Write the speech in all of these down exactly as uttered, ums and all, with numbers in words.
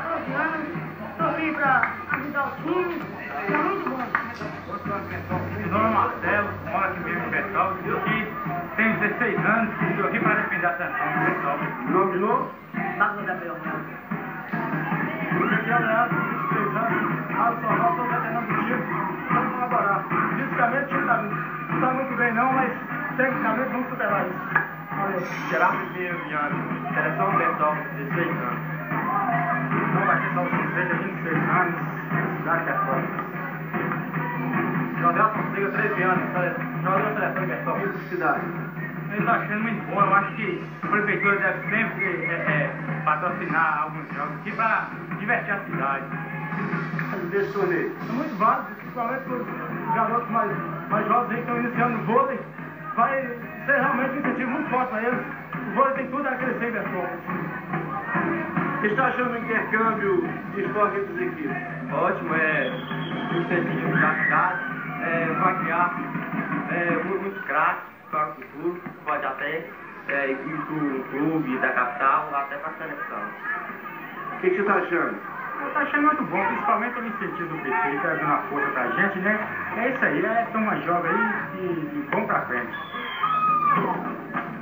quatorze anos, estou aqui para ajudar o time, é muito bom. Dona Marcelo, mora aqui mesmo em Petrópolis, eu aqui tenho dezesseis anos e estou aqui para defender a Santão de Petrópolis. Nome de novo? Pablo Gabriel. Porque aqui é o Leandro, vinte e três anos, Alisson Ronaldo, sou veterano do time, vamos colaborar. Fisicamente o time está não tá muito bem não, mas tecnicamente vamos superar isso. Valeu. Gerardo Pinheiro Viana, seleção Petrópolis, dezesseis anos. Não vai ser só os vinte e seis anos, cidade Petrópolis. José Fonseca, treze anos, jogador da seleção Petrópolis. Cidade. Eu estou achando muito bom, eu acho que a prefeitura deve sempre é, é, patrocinar alguns jogos aqui para divertir a cidade. Desse torneio. É muito válido, principalmente para os garotos mais, mais jovens aí que estão iniciando no vôlei. Vai ser realmente um incentivo muito forte para eles. O vôlei tem tudo a crescer em Petrópolis. O que está achando do intercâmbio de esporte entre as equipes? Ótimo, é um incentivo da cidade, é, vai criar é, muitos craques para o futuro, pode até é, ir para o clube da capital, até para a seleção. O que, que você está achando? Eu estou achando muito bom, principalmente pelo incentivo do P T, que está dando uma força para a gente, né? É isso aí, é tão uma jovem aí e, e vamos para frente.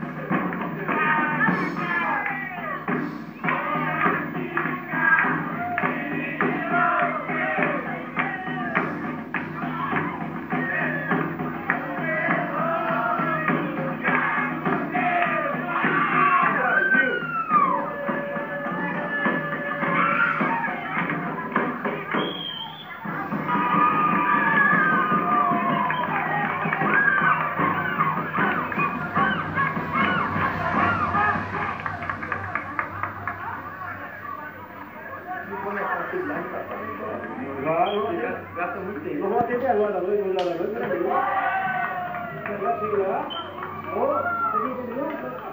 Claro, Gasta muito tempo. eu vou atender agora da noite, da noite, peraí. Chega lá. Ô, você viu que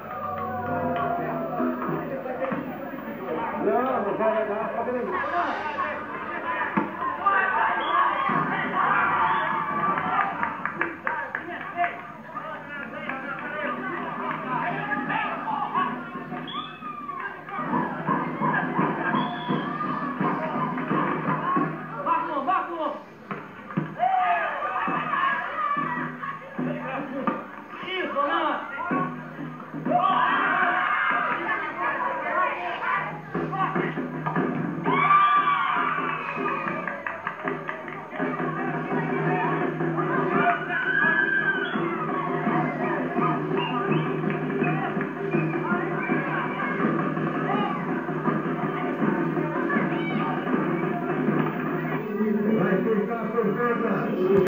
não? Não, vai lá, só peraí.